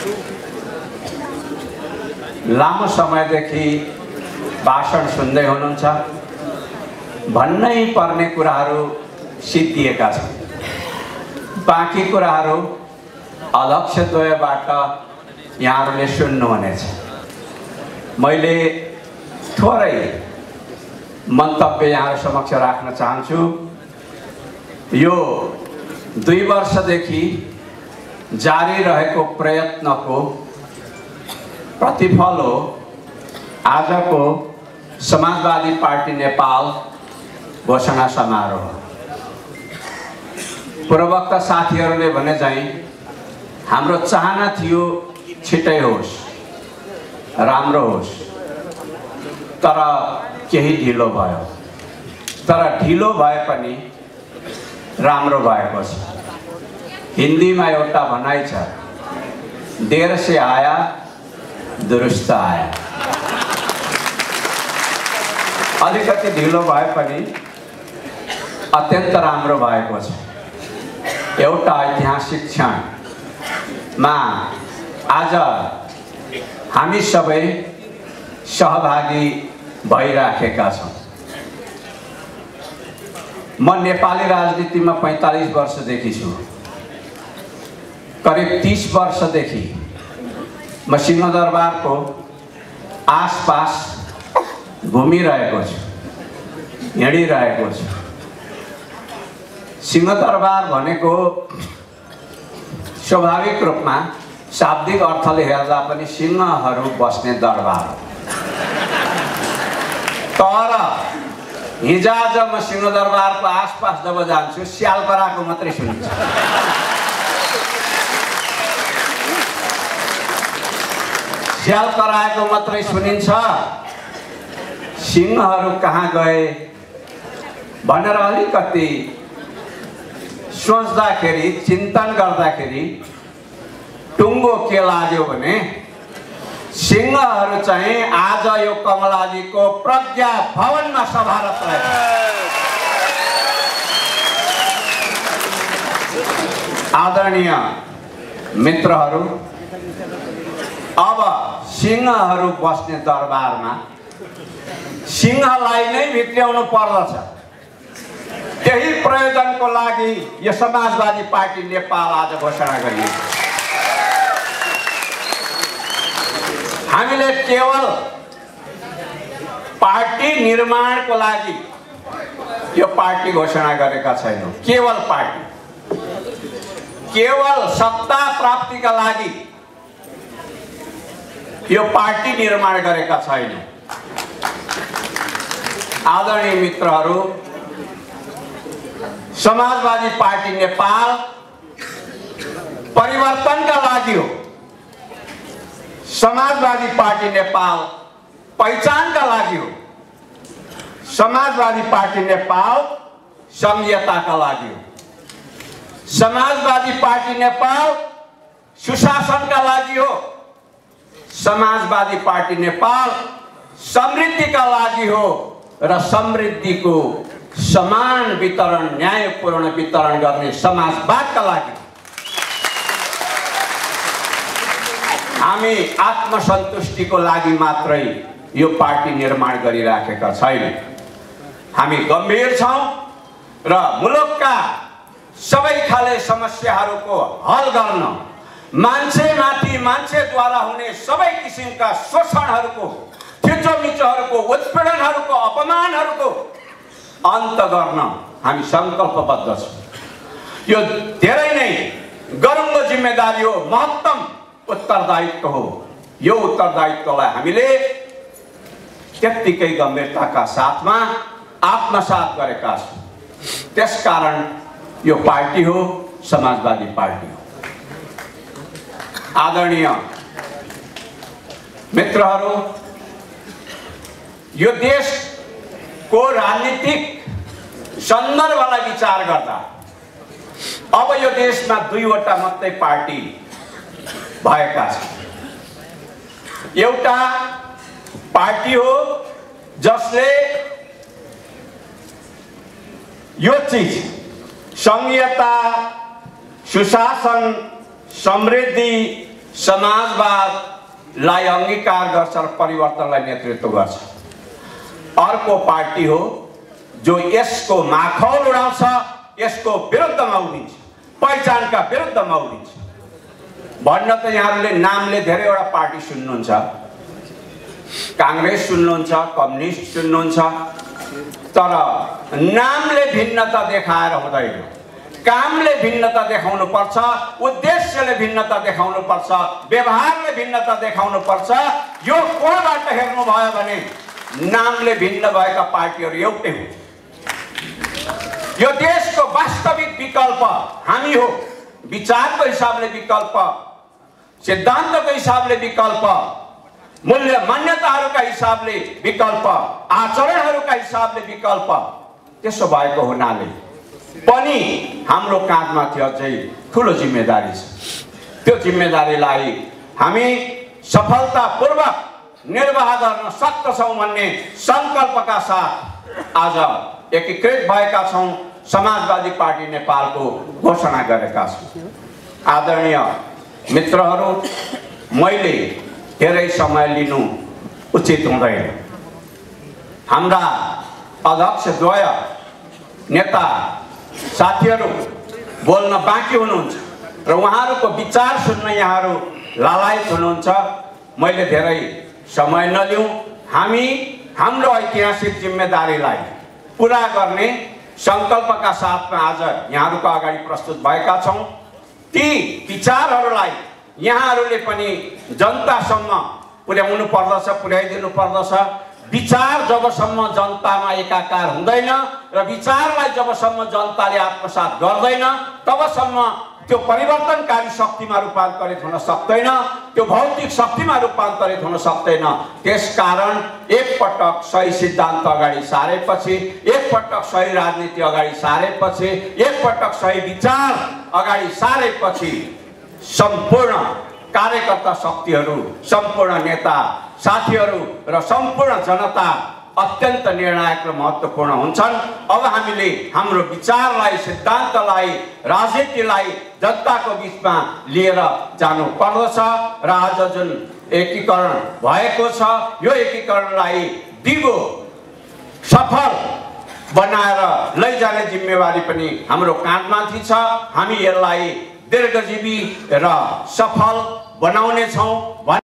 लामो समयदेखि भाषण सुन्दै हुनुहुन्छ। भन्नै पर्ने कुराहरू सिद्धिएका छन्। बाँकी कुराहरू अध्यक्षद्वयबाट यहाँहरूले सुन्नुहुनेछ। मैले थोरै मन्तव्य यहाँहरू समक्ष राख्न चाहन्छु। यो 2 वर्षदेखि जारी रहेको प्रयत्नको प्रतिफल हो आजको समाजवादी पार्टी नेपाल घोषणा समारोह। पूर्ववक्ता साथीहरूले भने चाहिँ हाम्रो चाहना थियो छिटै होस्, राम्रो होस्, तर केही ढिलो भयो। तर ढिलो भए पनि राम्रो भएको छ। हिन्दीमा एउटा भनाइ छ, देर से आया दुरुस्त आया। अलिकति ढिलो भए पनि अत्यन्त राम्रो भएको छ। एउटा ऐतिहासिक क्षणमा आज हामी सबै सहभागी भइराखेका छौँ। म नेपाली राजनीतिमा 45 वर्षदेखि छु। करिब 30 वर्षदेखि म सिंहदरबारको आसपास घुमिरहेको छु, हिँडिरहेको छु। सिंहदरबार भनेको स्वाभाविक रूपमा शाब्दिक अर्थले हेर्दा पनि सिंहहरू बस्ने दरबार हो। तर हिजोआज म सिंहदरबारको आसपास जब जान्छु स्याल कराएको मात्रै सुनिन्छ। स्याल कराएको मात्रै सुनिन्छ। सिंहहरू कहाँ गए भनेर अलिकति सोच्दाखेरि, चिन्तन गर्दाखेरि टुङ्गो के लाग्यो भने सिंहहरू चाहिँ आज यो कमलाजीको प्रज्ञा भवनमा सभारत रहे। आदरणीय मित्रहरू, अब सिंहहरू बस्ने दरबारमा सिंहलाई नै भित्र्याउनु पर्दछ। त्यही प्रयोजनको लागि यो समाजवादी पार्टी नेपाल आज घोषणा गरिएको। हामीले केवल पार्टी निर्माणको लागि यो पार्टी घोषणा गरेका छैनौँ। केवल पार्टी, केवल सत्ता प्राप्तिका लागि यो पार्टी निर्माण गरेका छैनौँ। आदरणीय मित्रहरू, समाजवादी पार्टी नेपाल परिवर्तनका लागि हो। समाजवादी पार्टी नेपाल पहिचानका लागि हो। समाजवादी पार्टी नेपाल संघीयताका लागि हो। समाजवादी पार्टी नेपाल सुशासनका लागि हो। समाजवादी पार्टी नेपाल समृद्धिका लागि हो र समृद्धिको समान वितरण, न्यायपूर्ण वितरण गर्ने समाजवादका लागि। हामी आत्मसन्तुष्टिको लागि मात्रै यो पार्टी निर्माण गरिराखेका छैनौँ। हामी गम्भीर छौँ र मुलुकका सबै खाले समस्याहरूको हल गर्न, मान्छेमाथि मान्छेद्वारा हुने सबै किसिमका शोषणहरूको, थिचोमिचोहरूको, उत्पीडनहरूको, अपमानहरूको अन्त गर्न हामी सङ्कल्पबद्ध छौँ। यो धेरै नै गरौँदो जिम्मेदारी हो, महत्तम उत्तरदायित्व हो। यो उत्तरदायित्वलाई हामीले त्यत्तिकै गम्भीरताका साथमा आत्मसात गरेका छौँ। त्यसकारण यो पार्टी हो, समाजवादी पार्टी हो। आदरणीय मित्रहरू, यो देशको राजनीतिक सन्दर्भलाई विचार गर्दा अब यो देशमा 2वटा मात्रै पार्टी भएका छन्। एउटा पार्टी हो जसले यो चीज संघीयता, सुशासन, समृद्धि, समाजवादलाई अंगीकार गर्छ र परिवर्तनलाई नेतृत्व गर्छ। अर्को पार्टी हो जो यसको माखौल उडाउँछ, यसको विरुद्धमा उभिन्छ, पहिचानका विरुद्धमा उभिन्छ। भन्न त यहाँहरूले नामले धेरैवटा पार्टी सुन्नुहुन्छ, कांग्रेस सुन्नुहुन्छ, कम्युनिस्ट सुन्नुहुन्छ, तर नामले भिन्नता देखाएर हुँदैन। कामले भिन्नता देखाउनु पर्छ, उद्देश्यले भिन्नता देखाउनु पर्छ, व्यवहारले भिन्नता देखाउनु पर्छ। यो कोणबाट हेर्नु भयो भने नामले भिन्न भएका पार्टीहरू एउटै हो। यो देशको वास्तविक विकल्प हामी हो। विचारको हिसाबले विकल्प, सिद्धान्तको हिसाबले विकल्प, मूल्य मान्यताहरूका हिसाबले विकल्प, आचरणहरूका हिसाबले विकल्प। त्यसो भएको हुनाले पनि हाम्रो काँधमाथि अझै ठुलो जिम्मेदारी छ। त्यो जिम्मेदारीलाई हामी सफलतापूर्वक निर्वाह गर्न सक्छौँ भन्ने सङ्कल्पका साथ आज एकीकृत भएका छौँ। समाजवादी पार्टी नेपालको घोषणा गरेका छौँ। आदरणीय मित्रहरू, मैले धेरै समय लिनु उचित हुँदैन। हाम्रा अध्यक्षद्वय नेता साथीहरू बोल्न बाँकी हुनुहुन्छ र उहाँहरूको विचार सुन्न यहाँहरू लालायत हुनुहुन्छ। मैले धेरै समय नलिउँ, हामी हाम्रो ऐतिहासिक जिम्मेदारीलाई पुरा गर्ने सङ्कल्पका साथमा आज यहाँहरूको अगाडि प्रस्तुत भएका छौँ। ती विचारहरूलाई यहाँहरूले पनि जनतासम्म पुर्याउनु पर्दछ, पुर्याइदिनु पर्दछ। विचार जबसम्म जनतामा एकाकार हुँदैन र विचारलाई जबसम्म जनताले आत्मसात गर्दैन तबसम्म त्यो परिवर्तनकारी शक्तिमा रूपान्तरित हुन सक्दैन, त्यो भौतिक शक्तिमा रूपान्तरित हुन सक्दैन। त्यसकारण एकपटक सही सिद्धान्त अगाडि सारेपछि, एकपटक सही राजनीति अगाडि सारेपछि, एकपटक सही विचार अगाडि सारेपछि सम्पूर्ण कार्यकर्ता शक्तिहरू, सम्पूर्ण नेता साथीहरू र सम्पूर्ण जनता अत्यन्त निर्णायक र महत्त्वपूर्ण हुन्छन्। अब हामीले हाम्रो विचारलाई, सिद्धान्तलाई, राजनीतिलाई जनताको बिचमा लिएर जानु पर्दछ र आज जुन एकीकरण भएको छ यो एकीकरणलाई दिगो सफल बनाएर लैजाने जिम्मेवारी पनि हाम्रो काँधमाथि छ। हामी यसलाई दीर्घजीवी र सफल बनाउने छौँ।